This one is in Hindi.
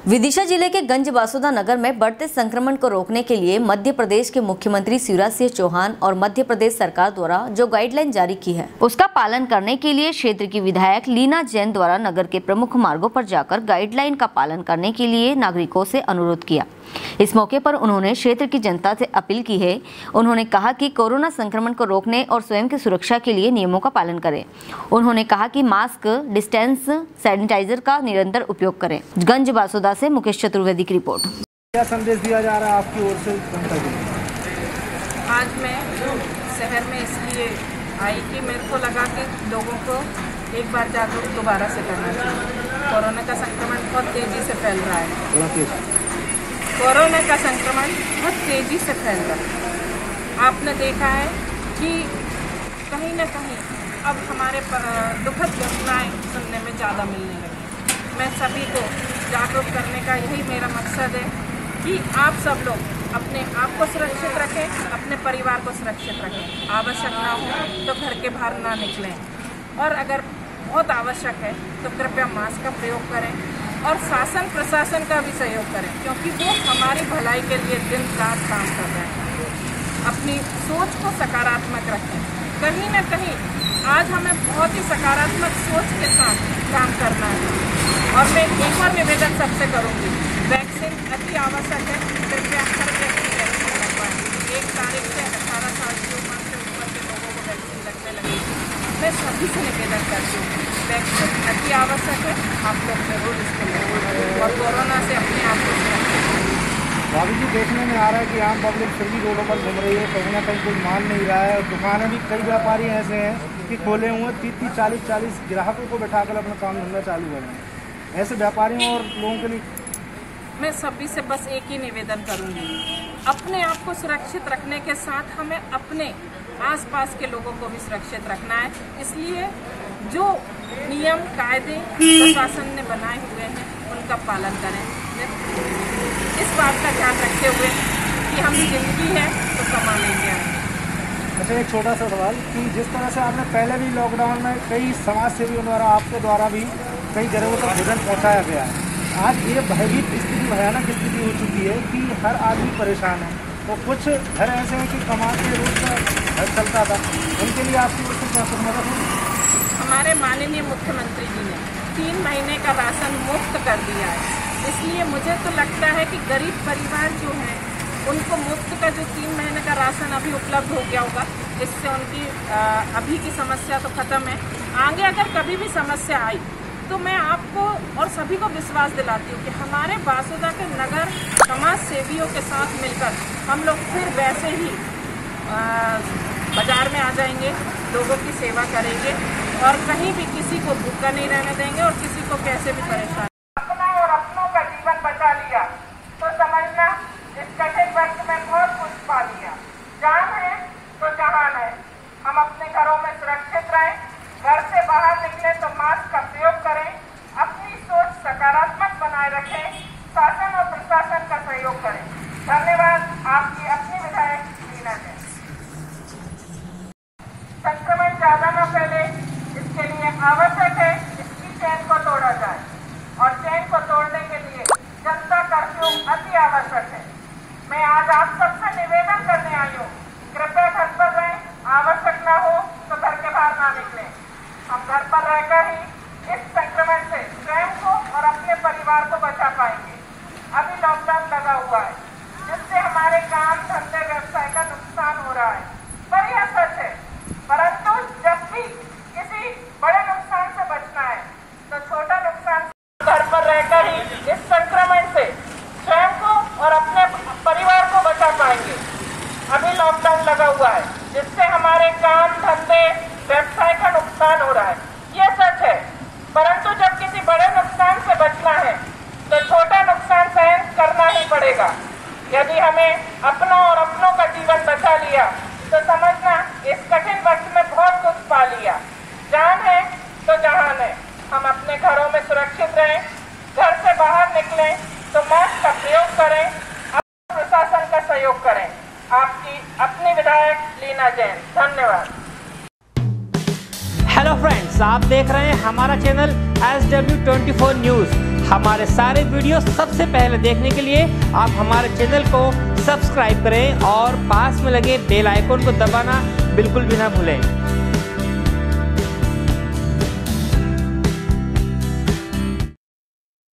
विदिशा जिले के गंजबासुदा नगर में बढ़ते संक्रमण को रोकने के लिए मध्य प्रदेश के मुख्यमंत्री शिवराज सिंह चौहान और मध्य प्रदेश सरकार द्वारा जो गाइडलाइन जारी की है उसका पालन करने के लिए क्षेत्र की विधायक लीना जैन द्वारा नगर के प्रमुख मार्गों पर जाकर गाइडलाइन का पालन करने के लिए नागरिकों से अनुरोध किया। इस मौके पर उन्होंने क्षेत्र की जनता से अपील की है। उन्होंने कहा कि कोरोना संक्रमण को रोकने और स्वयं की सुरक्षा के लिए नियमों का पालन करें। उन्होंने कहा कि मास्क, डिस्टेंस, सैनिटाइजर का निरंतर उपयोग करें। गंजबासुदा से मुकेश चतुर्वेदी की रिपोर्ट। क्या संदेश दिया जा रहा है आपकी ओर से जनता को? आज मैं शहर में इसलिए आई कि मेरे को लगा कि लोगों को एक बार जागरूक दोबारा से करना चाहिए। कोरोना का संक्रमण बहुत तेजी से फैल रहा है। कोरोना का संक्रमण बहुत तेजी से फैल रहा है। आपने देखा है कि कहीं न कहीं अब हमारे दुखद घटनाएं सुनने में ज़्यादा मिलने लगी। मैं सभी को जागरूक करने का यही मेरा मकसद है कि आप सब लोग अपने आप को सुरक्षित रखें, अपने परिवार को सुरक्षित रखें। आवश्यक ना हो तो घर के बाहर ना निकलें, और अगर बहुत आवश्यक है तो कृपया मास्क का प्रयोग करें और शासन प्रशासन का भी सहयोग करें, क्योंकि वो हमारी भलाई के लिए दिन रात काम कर रहे हैं। अपनी सोच को सकारात्मक रखें। कहीं न कहीं आज हमें बहुत ही सकारात्मक सोच के साथ काम करना है। और मैं एक और निवेदन सबसे करूँगी, वैक्सीन अति आवश्यक है। कृपया हर व्यक्ति वैक्सीन लगवाएं। 1 तारीख से 18 साल की उम्र से ऊपर के लोगों को वैक्सीन लगने लगेगी। मैं सभी से निवेदन करती हूँ, वैक्सीन अति आवश्यक है। आप लोग जरूर इसको लें और कोरोना से अपने आप को सुरक्षित रखें। भाभी जी, देखने में आ रहा है कि आम पब्लिक फिर भी रोडों पर घूम रही है, कहीं ना कहीं कोई मान नहीं रहा है। दुकानें भी, कई व्यापारी ऐसे हैं कि खोले हुए 30-30, 40-40 ग्राहकों को बैठाकर अपना काम धंधा चालू कर रहे हैं। ऐसे व्यापारियों और लोगों के लिए मैं सभी से बस एक ही निवेदन करूंगी, अपने आप को सुरक्षित रखने के साथ हमें अपने आसपास के लोगों को भी सुरक्षित रखना है। इसलिए जो नियम कायदे प्रशासन ने बनाए हुए हैं उनका पालन करें। इस बात का ध्यान रखते हुए कि हम जिंदगी है तो कमा लेंगे। अच्छा, एक छोटा सा सवाल कि जिस तरह से आपने पहले भी लॉकडाउन में कई समाज सेवियों द्वारा, आपके द्वारा भी कई जगहों तक भोजन पहुँचाया गया है, आज ये भयभीत स्थिति, भयानक स्थिति हो चुकी है कि हर आदमी परेशान है। तो कुछ घर ऐसे हैं कि कमाते रोज का घर चलता था, उनके लिए आपकी ओर से क्या मदद होगी? हमारे माननीय मुख्यमंत्री जी ने 3 महीने का राशन मुफ्त कर दिया है। इसलिए मुझे तो लगता है कि गरीब परिवार जो हैं उनको मुफ्त का जो 3 महीने का राशन अभी उपलब्ध हो गया होगा, इससे उनकी अभी की समस्या तो ख़त्म है। आगे अगर कभी भी समस्या आई तो मैं आपको और सभी को विश्वास दिलाती हूँ कि हमारे बासुदा के नगर समाज सेवियों के साथ मिलकर हम लोग फिर वैसे ही बाजार में आ जाएंगे, लोगों की सेवा करेंगे और कहीं भी किसी को भूखा नहीं रहने देंगे और किसी को कैसे भी परेशान। अपना और अपनों का जीवन बचा लिया तो समझना इस कठिन वक्त में बहुत कुछ पा लिया। जान है तो जहान है। हम अपने घरों में सुरक्षित रहें, घर से बाहर निकले तो मास्क का प्रयोग करें, अपनी सोच सकारात्मक बनाए रखें, शासन और प्रशासन का सहयोग करें। धन्यवाद। आपकी अपनी विधायक लीना जैन। संक्रमण ज्यादा न फैले, इसके लिए आवश्यक है इसकी चेन को तोड़ा जाए, और चेन को तोड़ने के लिए जनता कर्फ्यू अति आवश्यक है। मैं आज आप सबसे निवेदन करने आई हूँ, कृपया घर पर रहें, आवश्यक न हो तो घर के बाहर ना निकलें। हम घर पर रहकर ही इस संक्रमण से स्वयं को और अपने परिवार को बचा पाएंगे। अभी लॉकडाउन लगा हुआ है, जिससे हमारे काम धंधे व्यवसाय का नुकसान हो रहा है, पर यह सच है। परंतु जब भी किसी बड़े नुकसान से बचना है तो छोटा नुकसान, घर पर रहकर ही इस संक्रमण से स्वयं को और अपने परिवार को बचा पाएंगे। अभी लॉकडाउन लगा हुआ है, जिससे हमारे काम धंधे व्यवसाय का नुकसान हो रहा है, ये सच है। परंतु जब किसी बड़े नुकसान से बचना है तो छोटा नुकसान सहन करना ही पड़ेगा। यदि हमें अपनों और अपनों का जीवन बचा लिया तो समझना इस कठिन वक्त में बहुत कुछ पा लिया। जान है तो जहान है। हम अपने घरों में सुरक्षित रहें, घर से बाहर निकलें तो मास्क का प्रयोग करें, अपने प्रशासन का सहयोग करें। आपकी अपनी विधायक लीना जैन। धन्यवाद। हेलो फ्रेंड्स, आप देख रहे हैं हमारा चैनल SW24 न्यूज़। हमारे सारे वीडियो सबसे पहले देखने के लिए आप हमारे चैनल को सब्सक्राइब करें और पास में लगे बेल आइकन को दबाना बिल्कुल भी ना भूलें।